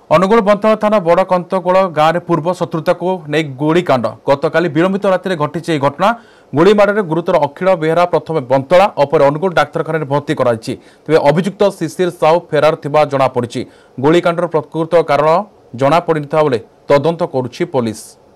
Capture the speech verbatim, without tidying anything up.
अनुगुल बंतला थाना बड़ कंतकोल गाँव में पूर्व शत्रुता को नहीं गोलीकांड गतकाली विलंबित राति घटी घटना गोलीमाड़ में गुरुतर अखिल बेहरा प्रथम बंतला और अनुगुल डाक्तखाना भर्ती कराई तेज अभियुक्त शिशिर साहू फेरार थिबा जणापड़ी गोलीकांडर प्रकृत कारण जणापड़ी बेले तदंत करुछि पुलिस।